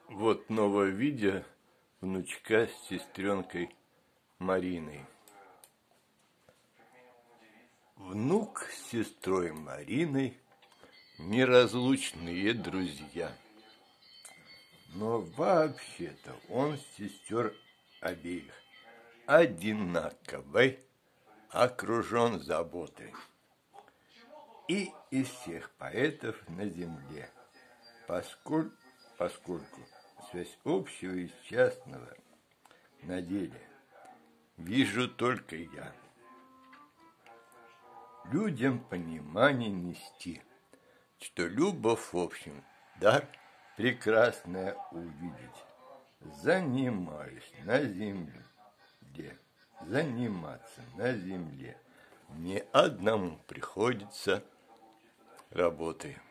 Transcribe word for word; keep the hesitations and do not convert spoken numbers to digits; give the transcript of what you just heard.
Вот новое видео внучка с сестренкой Мариной. Внук с сестрой Мариной неразлучные друзья. Но вообще-то он сестер обеих одинаковой окружен заботой. И из всех поэтов на земле, поскольку, поскольку связь общего и частного на деле вижу только я. Людям понимание нести, что любовь в общем дар прекрасное увидеть. Занимаюсь на земле, заниматься на земле мне одному приходится работой.